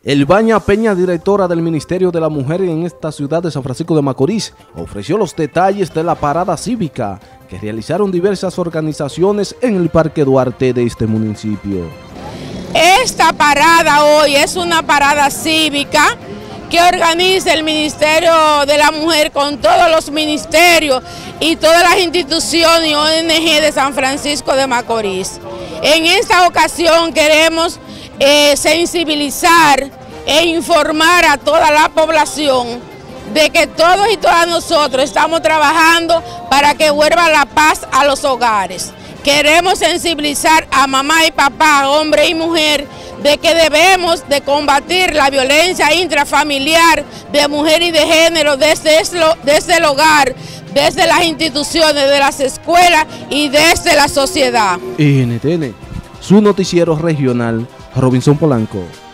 Elbaña Peña, directora del Ministerio de la Mujer en esta ciudad de San Francisco de Macorís, ofreció los detalles de la parada cívica que realizaron diversas organizaciones en el Parque Duarte de este municipio. Esta parada hoy es una parada cívica que organiza el Ministerio de la Mujer con todos los ministerios y todas las instituciones y ONG de San Francisco de Macorís. En esta ocasión queremos sensibilizar e informar a toda la población de que todos y todas nosotros estamos trabajando para que vuelva la paz a los hogares. Queremos sensibilizar a mamá y papá, hombre y mujer, de que debemos de combatir la violencia intrafamiliar de mujer y de género desde el hogar, desde las instituciones, de las escuelas y desde la sociedad. NTN, su noticiero regional, Robinson Polanco.